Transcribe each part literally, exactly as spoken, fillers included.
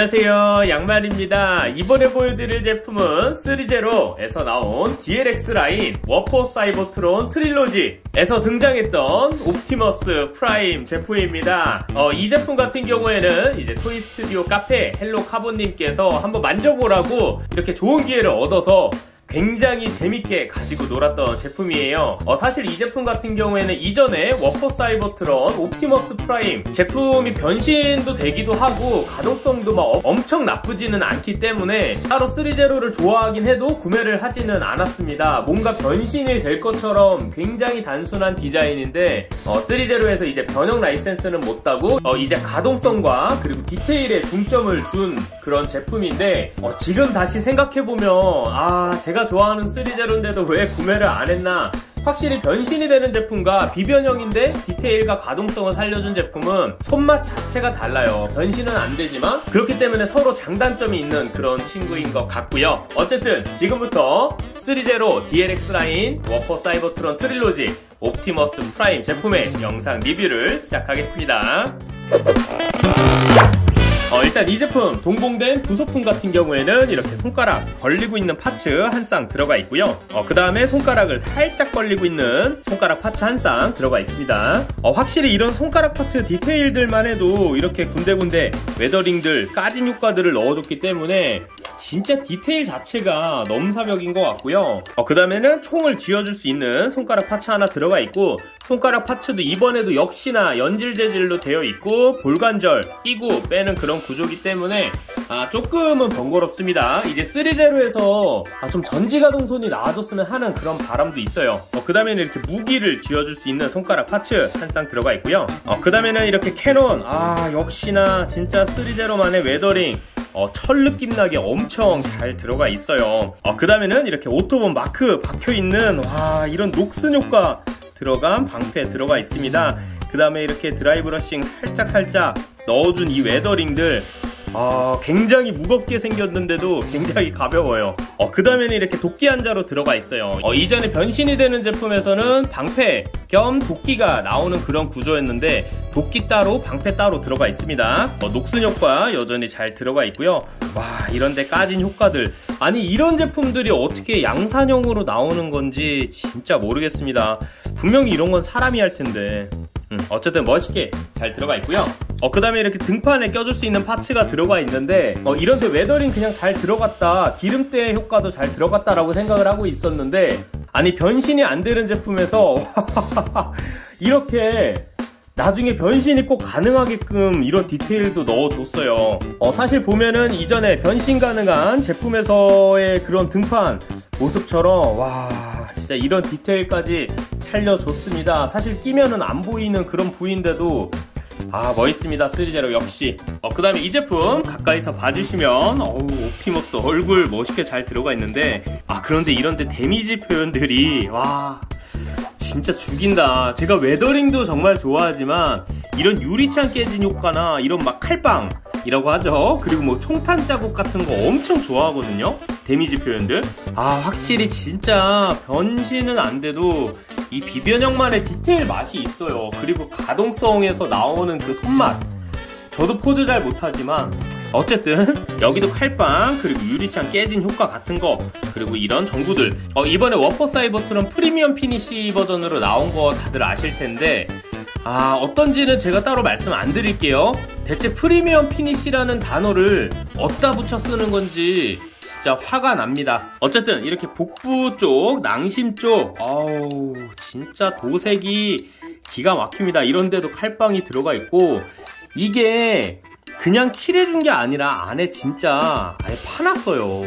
안녕하세요, 양말입니다. 이번에 보여드릴 제품은 쓰리제로에서 나온 디엘엑스 라인 워퍼 사이버트론 트릴로지에서 등장했던 옵티머스 프라임 제품입니다. 어, 이 제품 같은 경우에는 이제 토이스튜디오 카페 헬로 카본님께서 한번 만져보라고 이렇게 좋은 기회를 얻어서 굉장히 재밌게 가지고 놀았던 제품이에요. 어, 사실 이 제품 같은 경우에는 이전에 워퍼 사이버트론 옵티머스 프라임 제품이 변신도 되기도 하고 가동성도 막 엄청 나쁘지는 않기 때문에 따로 쓰리제로를 좋아하긴 해도 구매를 하지는 않았습니다. 뭔가 변신이 될 것처럼 굉장히 단순한 디자인인데 어, 쓰리제로에서 이제 변형 라이센스는 못 따고 어, 이제 가동성과 그리고 디테일에 중점을 준 그런 제품인데 어, 지금 다시 생각해보면 아 제가 좋아하는 쓰리제로인데도 왜 구매를 안 했나. 확실히 변신이 되는 제품과 비변형인데 디테일과 가동성을 살려준 제품은 손맛 자체가 달라요. 변신은 안 되지만 그렇기 때문에 서로 장단점이 있는 그런 친구인 것 같고요. 어쨌든 지금부터 쓰리제로 디엘엑스 라인 워퍼 사이버트론 트릴로지 옵티머스 프라임 제품의 영상 리뷰를 시작하겠습니다. 어, 일단 이 제품 동봉된 부속품 같은 경우에는 이렇게 손가락 벌리고 있는 파츠 한 쌍 들어가 있고요. 어, 그 다음에 손가락을 살짝 벌리고 있는 손가락 파츠 한 쌍 들어가 있습니다. 어, 확실히 이런 손가락 파츠 디테일들만 해도 이렇게 군데군데 웨더링들 까진 효과들을 넣어줬기 때문에 진짜 디테일 자체가 넘사벽인 것 같고요. 어, 그 다음에는 총을 쥐어줄 수 있는 손가락 파츠 하나 들어가 있고 손가락 파츠도 이번에도 역시나 연질 재질로 되어 있고 볼관절 끼고 빼는 그런 구조기 때문에 아, 조금은 번거롭습니다. 이제 쓰리제로에서 아, 좀 전지가동손이 나와줬으면 하는 그런 바람도 있어요. 어, 그 다음에는 이렇게 무기를 쥐어줄 수 있는 손가락 파츠 한 쌍 들어가 있고요. 어, 그 다음에는 이렇게 캐논 아 역시나 진짜 쓰리제로만의 웨더링 어, 철 느낌 나게 엄청 잘 들어가 있어요. 어, 그 다음에는 이렇게 오토본 마크 박혀있는 와 이런 녹슨 효과 들어간 방패 들어가 있습니다. 그 다음에 이렇게 드라이 브러싱 살짝 살짝 넣어준 이 웨더링들 아, 굉장히 무겁게 생겼는데도 굉장히 가벼워요. 어, 그 다음에는 이렇게 도끼 한자로 들어가 있어요. 어, 이전에 변신이 되는 제품에서는 방패 겸 도끼가 나오는 그런 구조였는데 도끼 따로 방패 따로 들어가 있습니다. 어, 녹슨 효과 여전히 잘 들어가 있고요. 와 이런데 까진 효과들 아니 이런 제품들이 어떻게 양산형으로 나오는 건지 진짜 모르겠습니다. 분명히 이런 건 사람이 할 텐데 음, 어쨌든 멋있게 잘 들어가 있고요. 어, 그 다음에 이렇게 등판에 껴줄 수 있는 파츠가 들어가 있는데 어, 이런데 웨더링 그냥 잘 들어갔다 기름때 효과도 잘 들어갔다 라고 생각을 하고 있었는데 아니 변신이 안 되는 제품에서 이렇게 나중에 변신이 꼭 가능하게끔 이런 디테일도 넣어줬어요. 어, 사실 보면은 이전에 변신 가능한 제품에서의 그런 등판 모습처럼 와 진짜 이런 디테일까지 살려줬습니다. 사실 끼면은 안 보이는 그런 부위인데도 아 멋있습니다. 쓰리제로 역시. 어, 그 다음에 이 제품 가까이서 봐주시면 어우 옵티머스 얼굴 멋있게 잘 들어가 있는데 아 그런데 이런데 데미지 표현들이 와 진짜 죽인다. 제가 웨더링도 정말 좋아하지만 이런 유리창 깨진 효과나 이런 막 칼빵 이라고 하죠. 그리고 뭐 총탄 자국 같은 거 엄청 좋아하거든요. 데미지 표현들. 아 확실히 진짜 변신은 안 돼도 이 비변형만의 디테일 맛이 있어요. 그리고 가동성에서 나오는 그 손맛. 저도 포즈 잘 못하지만 어쨌든 여기도 칼빵 그리고 유리창 깨진 효과 같은 거 그리고 이런 전구들 어, 이번에 워퍼 사이버트론 프리미엄 피니시 버전으로 나온 거 다들 아실 텐데 아 어떤지는 제가 따로 말씀 안 드릴게요. 대체 프리미엄 피니시라는 단어를 어디다 붙여 쓰는 건지 진짜 화가 납니다. 어쨌든 이렇게 복부 쪽 낭심 쪽 아우 진짜 도색이 기가 막힙니다. 이런데도 칼빵이 들어가 있고 이게 그냥 칠해준 게 아니라 안에 진짜 아예 파놨어요.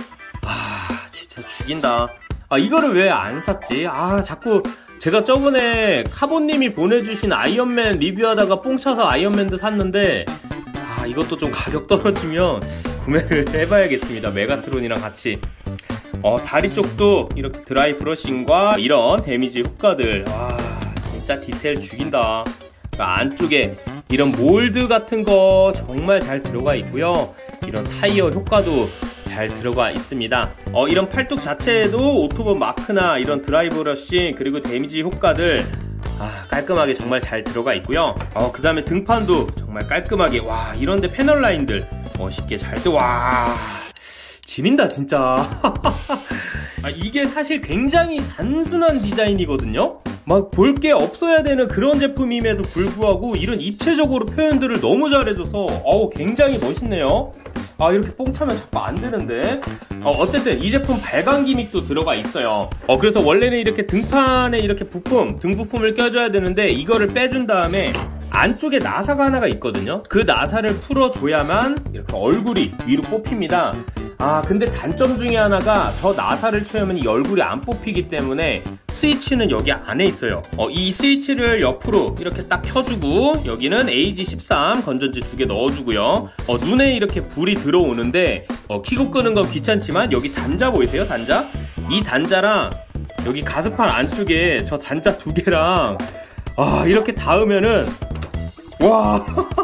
아 진짜 죽인다. 아 이거를 왜 안 샀지? 아 자꾸 제가 저번에 카본님이 보내주신 아이언맨 리뷰하다가 뽕차서 아이언맨도 샀는데 아 이것도 좀 가격 떨어지면 구매를 해봐야겠습니다. 메가트론이랑 같이. 어 다리 쪽도 이렇게 드라이 브러싱과 이런 데미지 효과들 와 진짜 디테일 죽인다. 그러니까 안쪽에 이런 몰드 같은 거 정말 잘 들어가 있고요. 이런 타이어 효과도 잘 들어가 있습니다. 어, 이런 팔뚝 자체에도 오토본 마크나 이런 드라이 브러싱 그리고 데미지 효과들 아, 깔끔하게 정말 잘 들어가 있고요. 어, 그 다음에 등판도 정말 깔끔하게 와 이런데 패널 라인들 멋있게 잘 돼. 와, 지린다 진짜. 아, 이게 사실 굉장히 단순한 디자인이거든요. 막 볼 게 없어야 되는 그런 제품임에도 불구하고 이런 입체적으로 표현들을 너무 잘해줘서 어우 굉장히 멋있네요. 아, 이렇게 뽕 차면 자꾸 안 되는데. 어, 어쨌든 이 제품 발광 기믹도 들어가 있어요. 어, 그래서 원래는 이렇게 등판에 이렇게 부품, 등 부품을 껴줘야 되는데 이거를 빼준 다음에 안쪽에 나사가 하나가 있거든요. 그 나사를 풀어줘야만 이렇게 얼굴이 위로 뽑힙니다. 아, 근데 단점 중에 하나가 저 나사를 채우면 이 얼굴이 안 뽑히기 때문에 스위치는 여기 안에 있어요. 어, 이 스위치를 옆으로 이렇게 딱 켜주고 여기는 에이지 십삼 건전지 두 개 넣어주고요. 어, 눈에 이렇게 불이 들어오는데 어, 켜고 끄는 건 귀찮지만 여기 단자 보이세요? 단자? 이 단자랑 여기 가스판 안쪽에 저 단자 두 개랑 아, 이렇게 닿으면은 와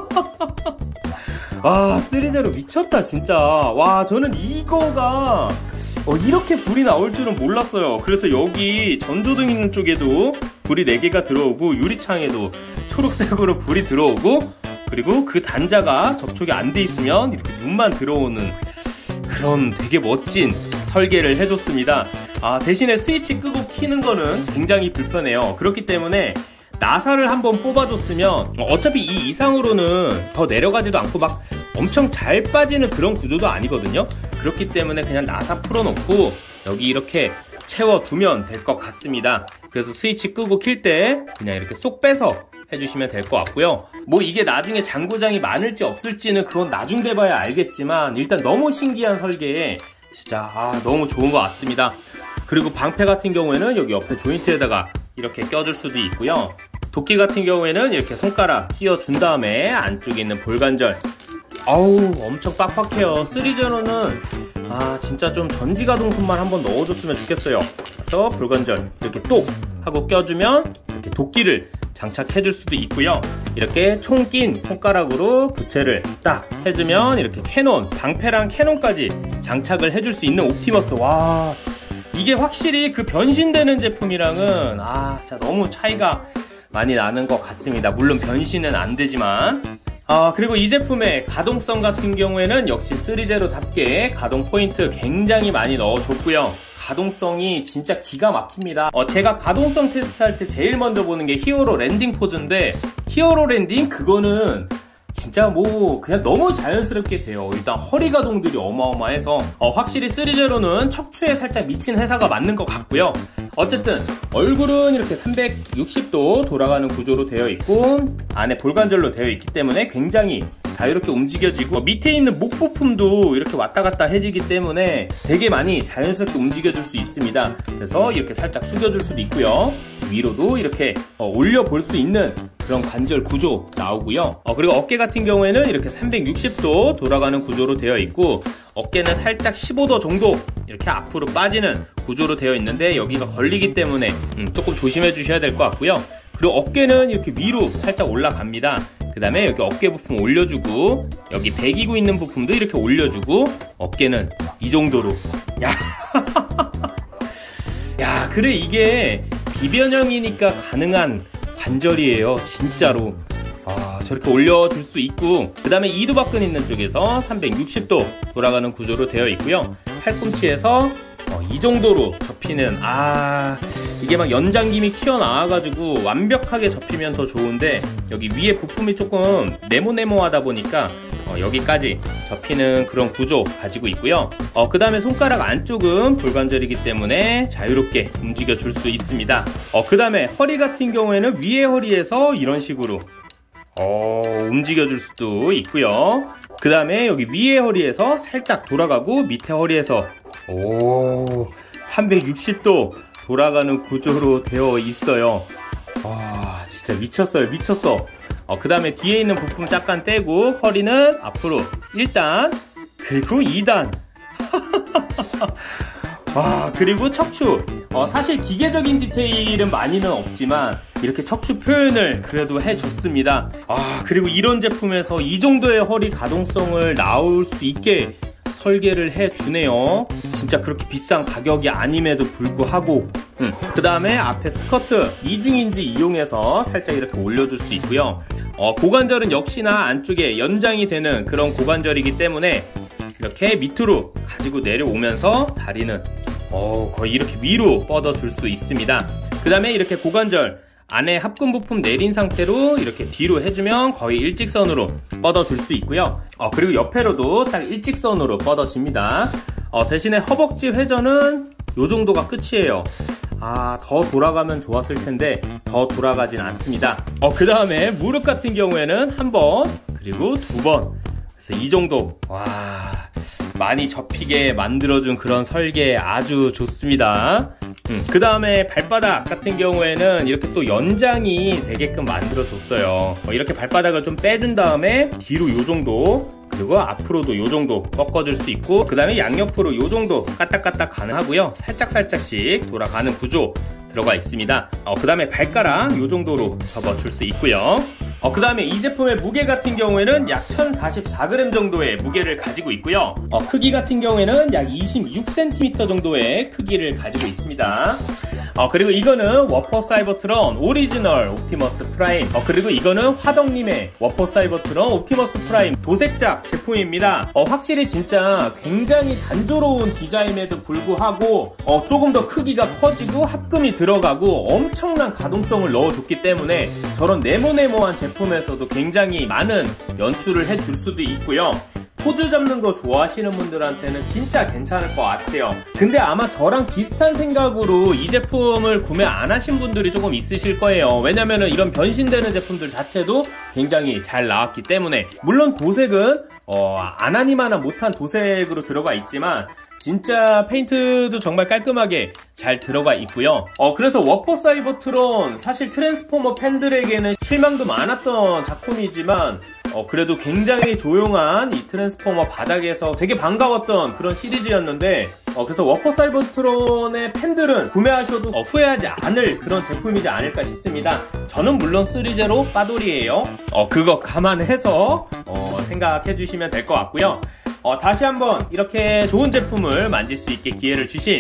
아, 쓰리제로 미쳤다 진짜. 와, 저는 이거가 어, 이렇게 불이 나올 줄은 몰랐어요. 그래서 여기 전조등 있는 쪽에도 불이 네 개가 들어오고 유리창에도 초록색으로 불이 들어오고 그리고 그 단자가 접촉이 안 돼 있으면 이렇게 눈만 들어오는 그런 되게 멋진 설계를 해줬습니다. 아, 대신에 스위치 끄고 켜는 거는 굉장히 불편해요. 그렇기 때문에 나사를 한번 뽑아줬으면 어차피 이 이상으로는 더 내려가지도 않고 막 엄청 잘 빠지는 그런 구조도 아니거든요. 그렇기 때문에 그냥 나사 풀어놓고 여기 이렇게 채워두면 될 것 같습니다. 그래서 스위치 끄고 킬 때 그냥 이렇게 쏙 빼서 해주시면 될 것 같고요. 뭐 이게 나중에 장고장이 많을지 없을지는 그건 나중 돼봐야 알겠지만 일단 너무 신기한 설계에 진짜 아, 너무 좋은 것 같습니다. 그리고 방패 같은 경우에는 여기 옆에 조인트에다가 이렇게 껴줄 수도 있고요. 도끼 같은 경우에는 이렇게 손가락 끼워준 다음에 안쪽에 있는 볼관절 아우 엄청 빡빡해요. 쓰리제로는 아 진짜 좀 전지가동손만 한번 넣어줬으면 좋겠어요. 그래서 볼관절 이렇게 똑 하고 껴주면 이렇게 도끼를 장착해줄 수도 있고요. 이렇게 총 낀 손가락으로 교체를 딱 해주면 이렇게 캐논, 방패랑 캐논까지 장착을 해줄 수 있는 옵티머스. 와, 이게 확실히 그 변신되는 제품이랑은 아 진짜 너무 차이가 많이 나는 것 같습니다. 물론 변신은 안 되지만. 아, 그리고 이 제품의 가동성 같은 경우에는 역시 쓰리제로답게 가동 포인트 굉장히 많이 넣어줬고요. 가동성이 진짜 기가 막힙니다. 어, 제가 가동성 테스트할 때 제일 먼저 보는 게 히어로 랜딩 포즈인데 히어로 랜딩 그거는 진짜 뭐 그냥 너무 자연스럽게 돼요. 일단 허리 가동들이 어마어마해서 어, 확실히 쓰리제로는 척추에 살짝 미친 회사가 맞는 것 같고요. 어쨌든 얼굴은 이렇게 삼백육십 도 돌아가는 구조로 되어 있고 안에 볼관절로 되어 있기 때문에 굉장히 자유롭게 움직여지고 밑에 있는 목 부품도 이렇게 왔다 갔다 해지기 때문에 되게 많이 자연스럽게 움직여줄 수 있습니다. 그래서 이렇게 살짝 숙여줄 수도 있고요. 위로도 이렇게 어, 올려볼 수 있는 그런 관절 구조 나오고요. 어, 그리고 어깨 같은 경우에는 이렇게 삼백육십 도 돌아가는 구조로 되어 있고 어깨는 살짝 십오 도 정도 이렇게 앞으로 빠지는 구조로 되어 있는데 여기가 걸리기 때문에 음, 조금 조심해 주셔야 될 것 같고요. 그리고 어깨는 이렇게 위로 살짝 올라갑니다. 그 다음에 여기 어깨 부품 올려주고 여기 배기구 있는 부품도 이렇게 올려주고 어깨는 이 정도로 야, 야 그래 이게 비변형이니까 가능한 관절이에요. 진짜로 아, 저렇게 올려줄 수 있고 그 다음에 이두박근 있는 쪽에서 삼백육십 도 돌아가는 구조로 되어 있고요. 팔꿈치에서 어, 이 정도로 접히는 아 이게 막 연장김이 튀어나와가지고 완벽하게 접히면 더 좋은데 여기 위에 부품이 조금 네모네모하다 보니까 어, 여기까지 접히는 그런 구조 가지고 있고요. 어, 그 다음에 손가락 안쪽은 볼관절이기 때문에 자유롭게 움직여 줄 수 있습니다. 어, 그 다음에 허리 같은 경우에는 위에 허리에서 이런 식으로 어, 움직여 줄 수도 있고요. 그 다음에 여기 위에 허리에서 살짝 돌아가고 밑에 허리에서 오 삼백육십 도 돌아가는 구조로 되어 있어요. 와 진짜 미쳤어요. 미쳤어. 어, 그 다음에 뒤에 있는 부품 잠깐 떼고 허리는 앞으로 일 단 그리고 이 단 와 그리고 척추 어, 사실 기계적인 디테일은 많이는 없지만 이렇게 척추 표현을 그래도 해줬습니다. 아 그리고 이런 제품에서 이 정도의 허리 가동성을 나올 수 있게 설계를 해주네요. 진짜 그렇게 비싼 가격이 아님에도 불구하고 음. 그 다음에 앞에 스커트 이중인지 이용해서 살짝 이렇게 올려줄 수 있고요. 어, 고관절은 역시나 안쪽에 연장이 되는 그런 고관절이기 때문에 이렇게 밑으로 가지고 내려오면서 다리는 어, 거의 이렇게 위로 뻗어 줄 수 있습니다. 그 다음에 이렇게 고관절 안에 합금 부품 내린 상태로 이렇게 뒤로 해주면 거의 일직선으로 뻗어 줄 수 있고요. 어, 그리고 옆에로도 딱 일직선으로 뻗어집니다. 어, 대신에 허벅지 회전은 요 정도가 끝이에요. 아, 더 돌아가면 좋았을 텐데 더 돌아가진 않습니다. 어, 그 다음에 무릎 같은 경우에는 한 번, 그리고 두 번. 그래서 이 정도. 와, 많이 접히게 만들어준 그런 설계 아주 좋습니다. 음, 그 다음에 발바닥 같은 경우에는 이렇게 또 연장이 되게끔 만들어줬어요. 어, 이렇게 발바닥을 좀 빼준 다음에 뒤로 요 정도, 그리고 앞으로도 요 정도 꺾어줄 수 있고, 그 다음에 양옆으로 요 정도 까딱까딱 가능하고요. 살짝살짝씩 돌아가는 구조 들어가 있습니다. 어, 그 다음에 발가락 요 정도로 접어줄 수 있고요. 어, 그 다음에 이 제품의 무게 같은 경우에는 약 천사십사 그램 정도의 무게를 가지고 있고요. 어, 크기 같은 경우에는 약 이십육 센티미터 정도의 크기를 가지고 있습니다. 어, 그리고 이거는 워퍼 사이버트론 오리지널 옵티머스 프라임. 어, 그리고 이거는 화덕님의 워퍼 사이버트론 옵티머스 프라임 도색작 제품입니다. 어, 확실히 진짜 굉장히 단조로운 디자인에도 불구하고 어, 조금 더 크기가 커지고 합금이 들어가고 엄청난 가동성을 넣어줬기 때문에 저런 네모네모한 제품에서도 굉장히 많은 연출을 해줄 수도 있고요. 포즈 잡는 거 좋아하시는 분들한테는 진짜 괜찮을 것 같아요. 근데 아마 저랑 비슷한 생각으로 이 제품을 구매 안 하신 분들이 조금 있으실 거예요. 왜냐면은 이런 변신되는 제품들 자체도 굉장히 잘 나왔기 때문에. 물론 도색은 어, 안 하니마나 못한 도색으로 들어가 있지만 진짜 페인트도 정말 깔끔하게 잘 들어가 있고요. 어, 그래서 워퍼 사이버트론 사실 트랜스포머 팬들에게는 실망도 많았던 작품이지만 어, 그래도 굉장히 조용한 이 트랜스포머 바닥에서 되게 반가웠던 그런 시리즈였는데 어, 그래서 워퍼 사이버트론의 팬들은 구매하셔도 어, 후회하지 않을 그런 제품이지 않을까 싶습니다. 저는 물론 쓰리제로 빠돌이에요. 어, 그거 감안해서 어, 생각해 주시면 될 것 같고요. 어, 다시 한번 이렇게 좋은 제품을 만질 수 있게 기회를 주신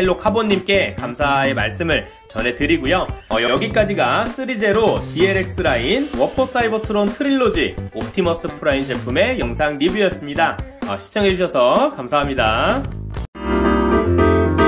헬로카본님께 감사의 말씀을 전해드리고요. 어, 여기까지가 쓰리제로 디엘엑스 라인 워퍼 사이버트론 트릴로지 옵티머스 프라임 제품의 영상 리뷰였습니다. 어, 시청해주셔서 감사합니다.